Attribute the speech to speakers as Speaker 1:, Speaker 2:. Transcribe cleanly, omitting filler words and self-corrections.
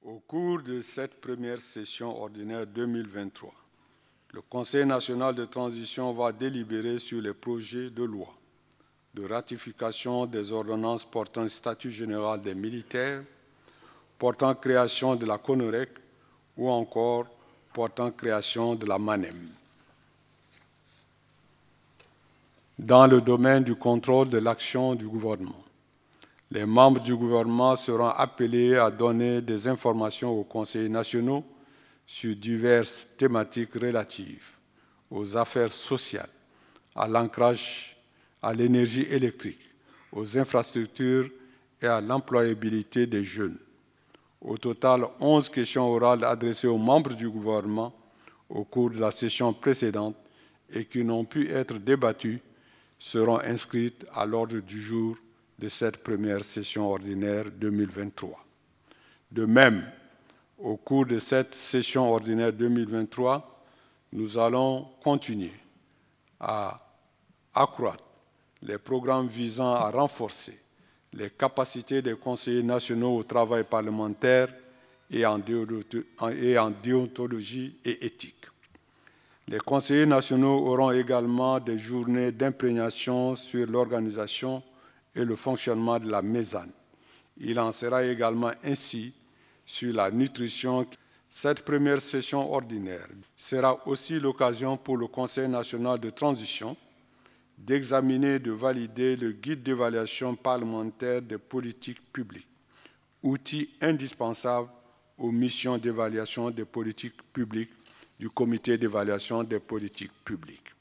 Speaker 1: Au cours de cette première session ordinaire 2023, le Conseil national de transition va délibérer sur les projets de loi de ratification des ordonnances portant statut général des militaires, portant création de la CONOREC ou encore portant création de la MANEM. Dans le domaine du contrôle de l'action du gouvernement, les membres du gouvernement seront appelés à donner des informations aux conseillers nationaux sur diverses thématiques relatives aux affaires sociales, à l'ancrage, à l'énergie électrique, aux infrastructures et à l'employabilité des jeunes. Au total, 11 questions orales adressées aux membres du gouvernement au cours de la session précédente et qui n'ont pu être débattues seront inscrites à l'ordre du jour de cette première session ordinaire 2023. De même, au cours de cette session ordinaire 2023, nous allons continuer à accroître les programmes visant à renforcer les capacités des conseillers nationaux au travail parlementaire et en déontologie et éthique. Les conseillers nationaux auront également des journées d'imprégnation sur l'organisation et le fonctionnement de la MESAN. Il en sera également ainsi sur la nutrition. Cette première session ordinaire sera aussi l'occasion pour le Conseil national de transition d'examiner et de valider le guide d'évaluation parlementaire des politiques publiques, outil indispensable aux missions d'évaluation des politiques publiques du Comité d'évaluation des politiques publiques.